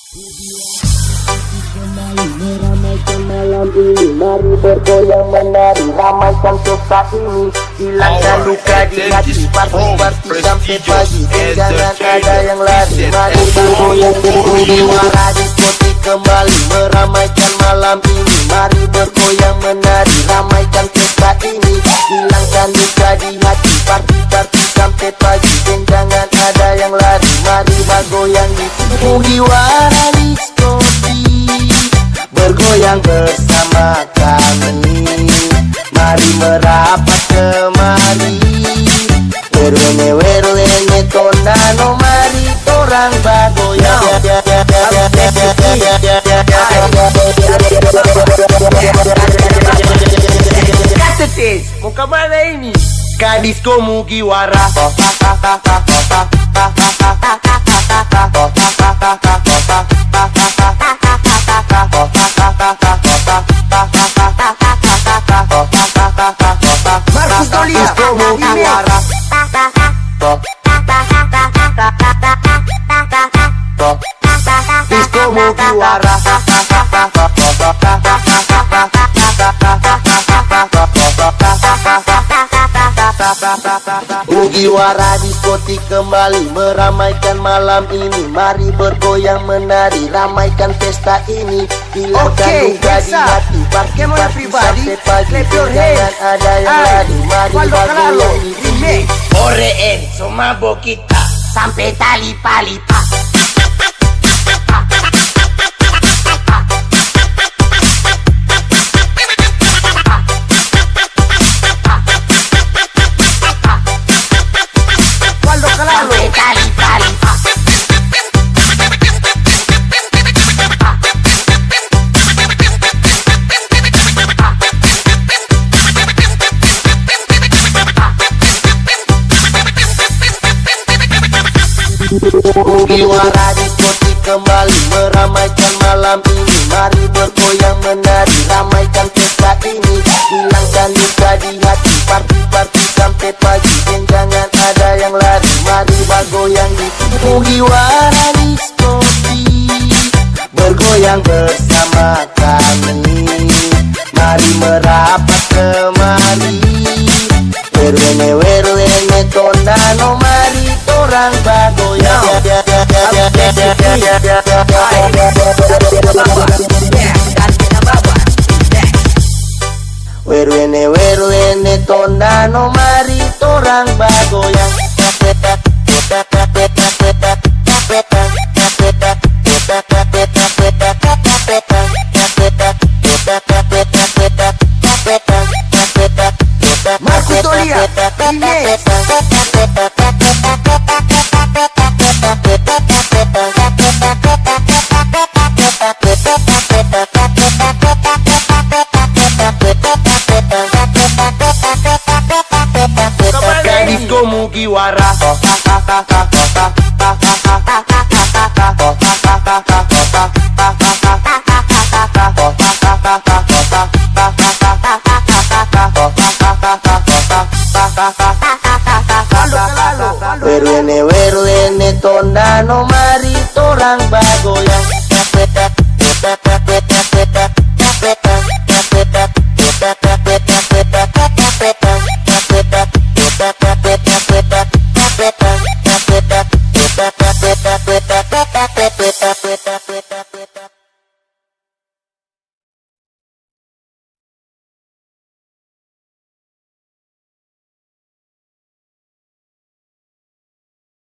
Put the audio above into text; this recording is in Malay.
Meramaikan malam ini, mari bergoyang menari, ramaikan pesta ini, hilangkan luka di hati, party sampai pagi, jangan ada yang lari, mari bergoyang bersuara diskotik kembali, meramaikan malam ini, mari bergoyang menari, ramaikan pesta ini, hilangkan luka di hati, party sampai pagi, jangan ada yang lari, mari bergoyang di Mugiwara diskotik, bergoyang bersama kami, mari merapat kemari, werwene tondano, mari torang bergoyang. Katetes, mau kemana ini? Ke disko Mugiwara. Marcus Dolia, disko Mugiwara. Disko Mugiwara. Mugiwara diskotik kembali, meramaikan malam ini, mari bergoyang menari, ramaikan pesta ini, hilangkan luka di hati, party sampai pagi, jangan ada yang lari, mari bergoyang di sini. Oreen, sumabo kita sampai tali palipa. Mugiwara diskotik kembali, meramaikan malam ini, mari bergoyang menari, ramaikan pesta ini, hilangkan luka di hati, party sampai pagi, jangan ada yang lari, mari bergoyang di Mugiwara diskotik, bergoyang bersama kami, mari merapat kemari, werwene tondano, mari torang bergoyang. Werwene tondano, mari torang bergoyang. Marcus Dolia, disko Mugiwara. Werwene tondano, mari torang bergoyang. Peta